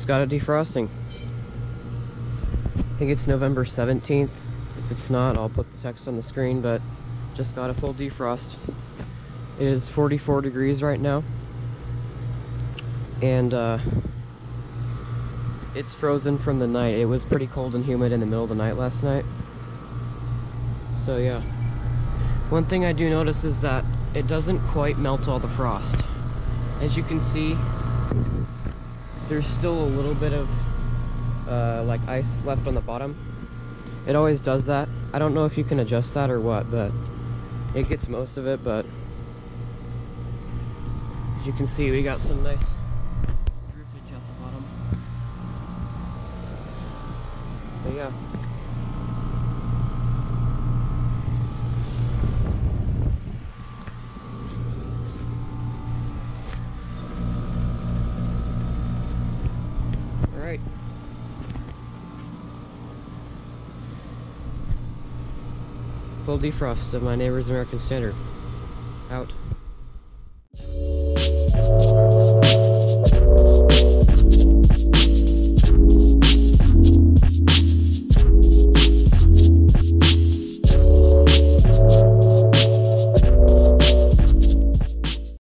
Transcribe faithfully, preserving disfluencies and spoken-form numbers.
just got a defrosting. I think it's November seventeenth. If it's not, I'll put the text on the screen, but just got a full defrost. It is forty-four degrees right now, and uh, it's frozen from the night. It was pretty cold and humid in the middle of the night last night. So yeah. One thing I do notice is that it doesn't quite melt all the frost. As you can see, there's still a little bit of uh, like ice left on the bottom. It always does that. I don't know if you can adjust that or what, but it gets most of it. But as you can see, we got some nice droopage at the bottom. But yeah. Alright. Full defrost of my neighbor's American Standard. Out.